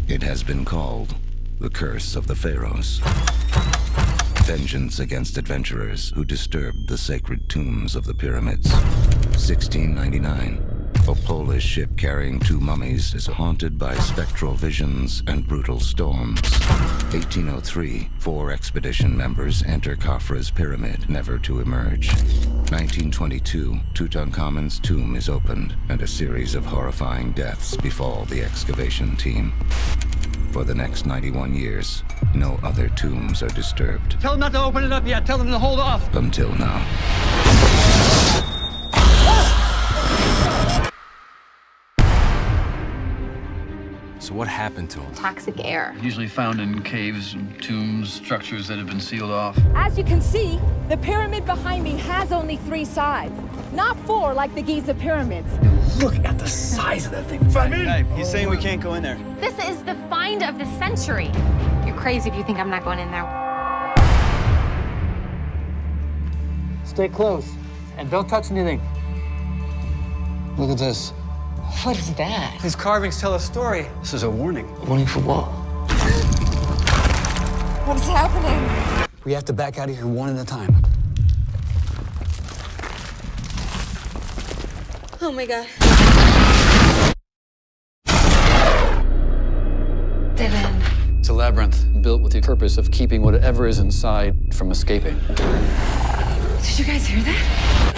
It has been called the Curse of the Pharaohs. Vengeance against adventurers who disturbed the sacred tombs of the pyramids. 1699. A Polish ship carrying 2 mummies is haunted by spectral visions and brutal storms. 1803. 4 expedition members enter Khafra's pyramid, never to emerge. 1922. Tutankhamun's tomb is opened, and a series of horrifying deaths befall the excavation team. For the next 91 years, no other tombs are disturbed. Tell them not to open it up yet. Tell them to hold off. Until now. So what happened to him? Toxic air. Usually found in caves, and tombs, structures that have been sealed off. As you can see, the pyramid behind me has only 3 sides, not 4 like the Giza pyramids. Look at the size of that thing. Hey, he's saying we can't go in there. This is the find of the century. You're crazy if you think I'm not going in there. Stay close, and don't touch anything. Look at this. What is that? These carvings tell a story. This is a warning. Warning for what? What is happening? We have to back out of here one at a time. Oh my God. Dead end. It's a labyrinth built with the purpose of keeping whatever is inside from escaping. Did you guys hear that?